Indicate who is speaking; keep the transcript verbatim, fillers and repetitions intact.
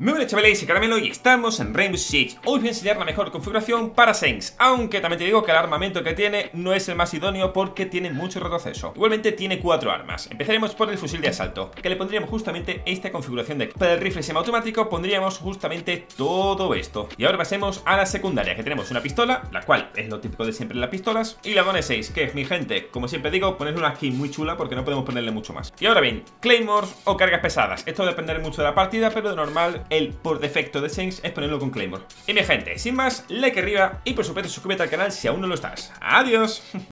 Speaker 1: Muy buenas chavales, y Caramelo y estamos en Rainbow Six. Hoy voy a enseñar la mejor configuración para Saints, aunque también te digo que el armamento que tiene no es el más idóneo porque tiene mucho retroceso. Igualmente tiene cuatro armas. Empezaremos por el fusil de asalto, que le pondríamos justamente esta configuración de... Para el rifle semiautomático pondríamos justamente todo esto. Y ahora pasemos a la secundaria, que tenemos una pistola, la cual es lo típico de siempre en las pistolas, y la Bone seis, que es, mi gente, como siempre digo, ponerle una skin muy chula porque no podemos ponerle mucho más. Y ahora bien, Claymores o cargas pesadas. Esto dependerá mucho de la partida, pero de normal el por defecto de Saints es ponerlo con Claymore. Y mi gente, sin más, like arriba y por supuesto suscríbete al canal si aún no lo estás. ¡Adiós!